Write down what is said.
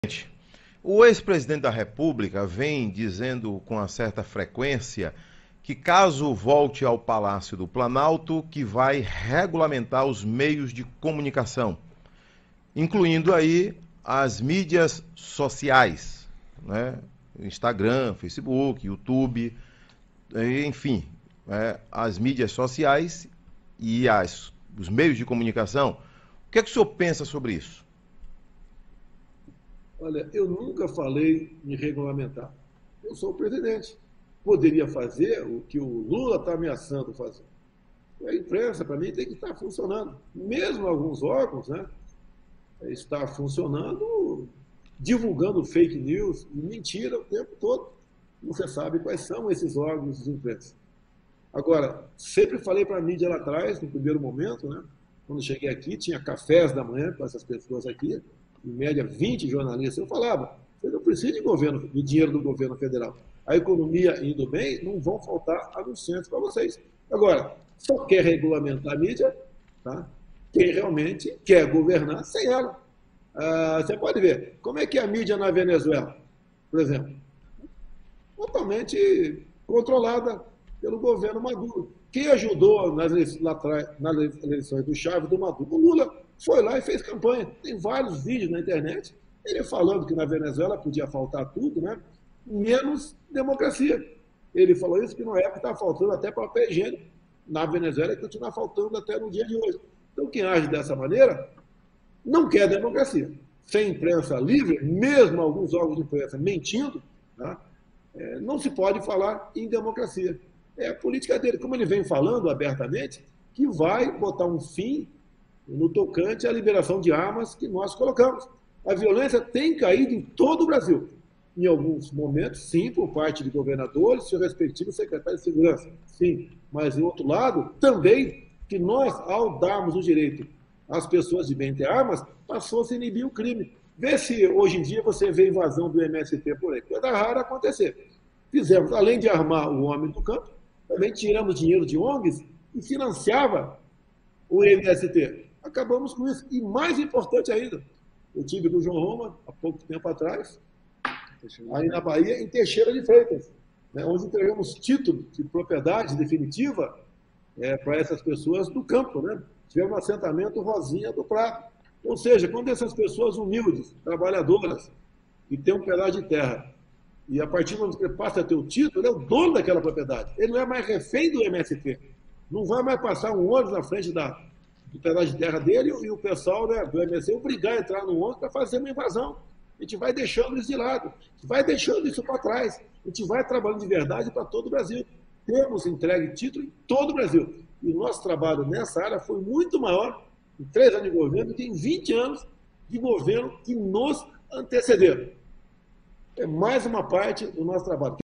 O ex-presidente da República vem dizendo com uma certa frequência que caso volte ao Palácio do Planalto, que vai regulamentar os meios de comunicação, incluindo aí as mídias sociais, né? Instagram, Facebook, YouTube, enfim, as mídias sociais e os meios de comunicação. O que é que o senhor pensa sobre isso? Olha, eu nunca falei em regulamentar. Eu sou o presidente. Poderia fazer o que o Lula está ameaçando fazer. A imprensa, para mim, tem que estar funcionando. Mesmo alguns órgãos, né, está funcionando, divulgando fake news e mentira o tempo todo. Você sabe quais são esses órgãos de imprensa. Agora, sempre falei para a mídia lá atrás, no primeiro momento, né, quando cheguei aqui, tinha cafés da manhã com essas pessoas aqui, em média 20 jornalistas. Eu falava, vocês não precisam de governo, de dinheiro do governo federal. A economia indo bem, não vão faltar anunciantes para vocês. Agora, só quer regulamentar a mídia, tá? Quem realmente quer governar sem ela. Você pode ver, como é que é a mídia na Venezuela, por exemplo? Totalmente controlada pelo governo Maduro. Quem ajudou nas eleições do Chávez, do Maduro? O Lula foi lá e fez campanha. Tem vários vídeos na internet, ele falando que na Venezuela podia faltar tudo, né? Menos democracia. Ele falou isso que na época estava faltando até papel higiênico na Venezuela e continua faltando até no dia de hoje. Então, quem age dessa maneira não quer democracia. Sem imprensa livre, mesmo alguns órgãos de imprensa mentindo, tá? Não se pode falar em democracia. É a política dele, como ele vem falando abertamente, que vai botar um fim no tocante à liberação de armas que nós colocamos. A violência tem caído em todo o Brasil. Em alguns momentos, sim, por parte de governadores, seu respectivo secretário de segurança, sim. Mas, do outro lado, também que nós, ao darmos o direito às pessoas de bem ter armas, passou a se inibir o crime. Vê se hoje em dia você vê invasão do MST por aí. Coisa rara acontecer. Fizemos, além de armar o homem do campo, também tiramos dinheiro de ONGs e financiava o MST. Acabamos com isso. E mais importante ainda, eu tive com o João Roma, há pouco tempo atrás, aí na Bahia, em Teixeira de Freitas, né, onde entregamos título de propriedade definitiva para essas pessoas do campo. Né? Tivemos um assentamento Rosinha do Prado. Ou seja, quando essas pessoas humildes, trabalhadoras, que têm um pedaço de terra, e a partir do momento que ele passa a ter o título, ele é o dono daquela propriedade. Ele não é mais refém do MST. Não vai mais passar um ônibus na frente do pedaço de terra dele e o pessoal, né, do MST obrigar a entrar no ônibus para fazer uma invasão. A gente vai deixando isso de lado, a gente vai deixando isso para trás, a gente vai trabalhando de verdade para todo o Brasil. Temos entregue título em todo o Brasil. E o nosso trabalho nessa área foi muito maior em 3 anos de governo do que em 20 anos de governo que nos antecederam. É mais uma parte do nosso trabalho.